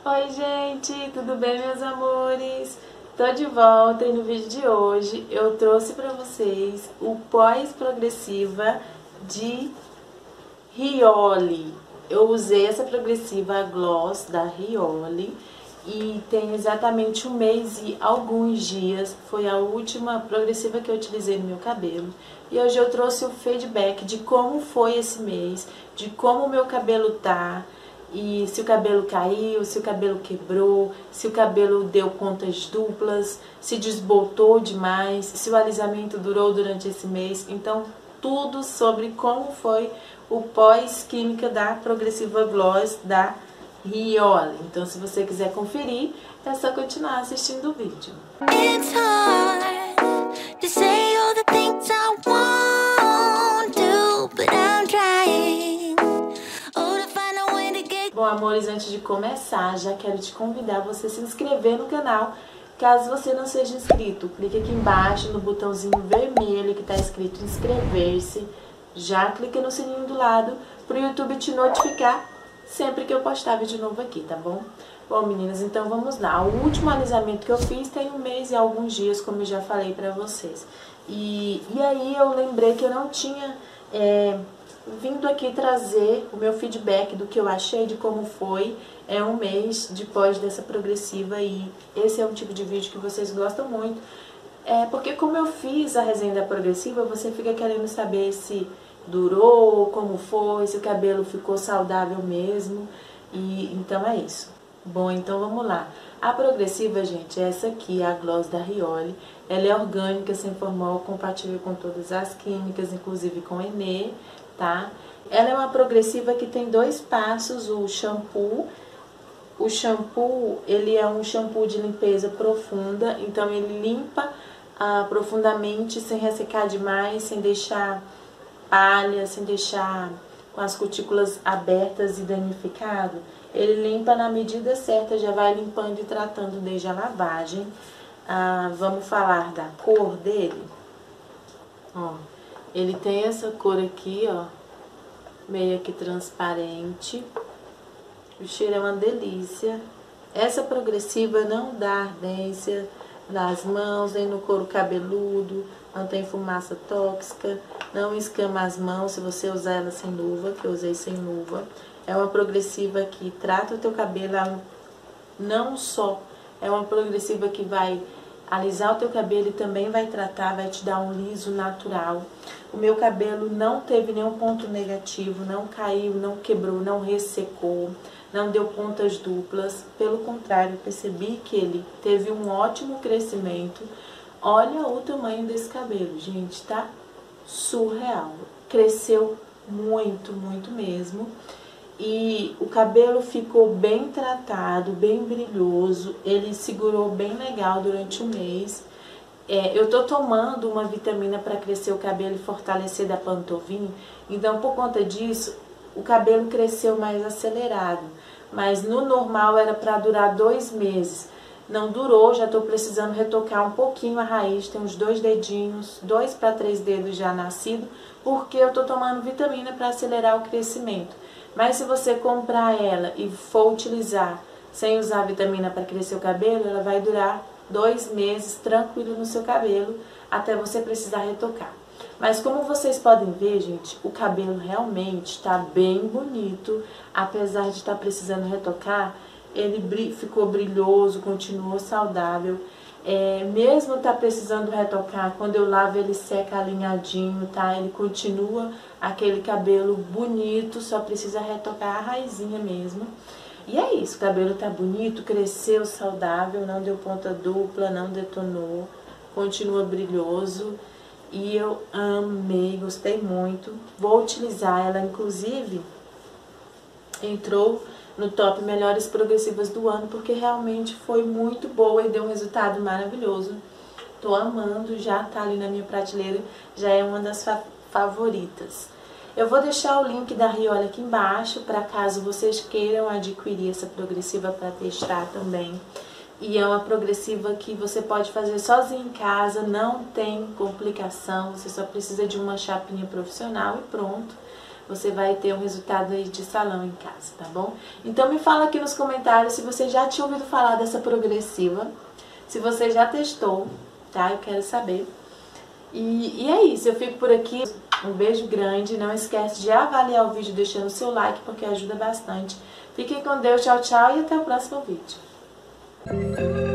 Oi gente, tudo bem meus amores? Tô de volta e no vídeo de hoje eu trouxe pra vocês o pós-progressiva de Rioli. Eu usei essa progressiva gloss da Rioli e tem exatamente um mês e alguns dias. Foi a última progressiva que eu utilizei no meu cabelo. E hoje eu trouxe o feedback de como foi esse mês, de como o meu cabelo tá. E se o cabelo caiu, se o cabelo quebrou, se o cabelo deu pontas duplas, se desbotou demais, se o alisamento durou durante esse mês. Então, tudo sobre como foi o pós-química da Progressiva Gloss da Rioli. Então, se você quiser conferir, é só continuar assistindo o vídeo. It's hard to say all the things I want to, but I'm trying. Bom, amores, antes de começar, já quero te convidar a você se inscrever no canal. Caso você não seja inscrito, clique aqui embaixo no botãozinho vermelho que está escrito inscrever-se. Já clica no sininho do lado para o YouTube te notificar sempre que eu postar vídeo novo aqui, tá bom? Bom, meninas, então vamos lá. O último alisamento que eu fiz tem um mês e alguns dias, como eu já falei pra vocês. E aí eu lembrei que eu não tinha vindo aqui trazer o meu feedback do que eu achei, de como foi um mês depois dessa progressiva. E esse é um tipo de vídeo que vocês gostam muito. Porque como eu fiz a resenha da progressiva, você fica querendo saber se durou, como foi, se o cabelo ficou saudável mesmo. E então é isso. Bom, então vamos lá. A progressiva, gente, é essa aqui, a gloss da Rioli. Ela é orgânica, sem formol, compatível com todas as químicas, inclusive com Enê, tá? Ela é uma progressiva que tem dois passos, o shampoo. O shampoo, ele é um shampoo de limpeza profunda, então ele limpa profundamente, sem ressecar demais, sem deixar palha, sem deixar com as cutículas abertas e danificado. Ele limpa na medida certa, já vai limpando e tratando desde a lavagem. Vamos falar da cor dele. Ó, ele tem essa cor aqui, ó, meio que transparente. O cheiro é uma delícia. Essa progressiva não dá ardência nas mãos, nem no couro cabeludo, não tem fumaça tóxica, não escama as mãos se você usar ela sem luva, que eu usei sem luva. É uma progressiva que trata o teu cabelo, não só é uma progressiva que vai alisar o teu cabelo e também vai tratar, vai te dar um liso natural. O meu cabelo não teve nenhum ponto negativo, não caiu, não quebrou, não ressecou, não deu pontas duplas. Pelo contrário, percebi que ele teve um ótimo crescimento. Olha o tamanho desse cabelo, gente, tá surreal. Cresceu muito, muito mesmo. E o cabelo ficou bem tratado, bem brilhoso, ele segurou bem legal durante o mês. Eu tô tomando uma vitamina para crescer o cabelo e fortalecer da Pantovin, então por conta disso o cabelo cresceu mais acelerado. Mas no normal era para durar 2 meses. Não durou, já tô precisando retocar um pouquinho a raiz, tem uns 2 dedinhos, 2 para 3 dedos já nascido, porque eu tô tomando vitamina para acelerar o crescimento. Mas se você comprar ela e for utilizar sem usar vitamina para crescer o cabelo, ela vai durar 2 meses tranquilo no seu cabelo, até você precisar retocar. Mas como vocês podem ver, gente, o cabelo realmente está bem bonito, apesar de estar precisando retocar, ele ficou brilhoso, continuou saudável. Mesmo tá precisando retocar, quando eu lavo ele seca alinhadinho, tá? Ele continua aquele cabelo bonito, só precisa retocar a raizinha mesmo. E é isso, o cabelo tá bonito, cresceu saudável, não deu ponta dupla, não detonou, continua brilhoso. E eu amei, gostei muito. Vou utilizar ela, inclusive, entrou no top melhores progressivas do ano, porque realmente foi muito boa e deu um resultado maravilhoso. Tô amando, já tá ali na minha prateleira, já é uma das favoritas. Eu vou deixar o link da Rioli aqui embaixo, para caso vocês queiram adquirir essa progressiva para testar também. E é uma progressiva que você pode fazer sozinho em casa, não tem complicação, você só precisa de uma chapinha profissional e pronto. você vai ter um resultado aí de salão em casa, tá bom? Então me fala aqui nos comentários se você já tinha ouvido falar dessa progressiva, se você já testou, tá? Eu quero saber. E é isso, eu fico por aqui. Um beijo grande, não esquece de avaliar o vídeo deixando o seu like, porque ajuda bastante. Fiquem com Deus, tchau, tchau e até o próximo vídeo.